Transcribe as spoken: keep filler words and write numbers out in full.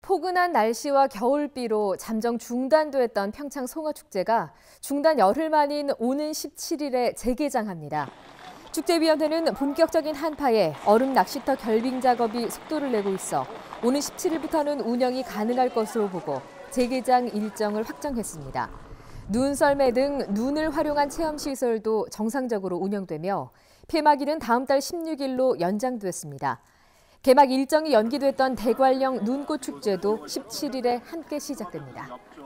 포근한 날씨와 겨울비로 잠정 중단됐던 평창 송어축제가 중단 열흘 만인 오는 십칠 일에 재개장합니다. 축제위원회는 본격적인 한파에 얼음 낚시터 결빙 작업이 속도를 내고 있어 오는 십칠 일부터는 운영이 가능할 것으로 보고 재개장 일정을 확정했습니다. 눈썰매 등 눈을 활용한 체험시설도 정상적으로 운영되며 폐막일은 다음 달 십육 일로 연장됐습니다. 개막 일정이 연기됐던 대관령 눈꽃축제도 십칠 일에 함께 시작됩니다.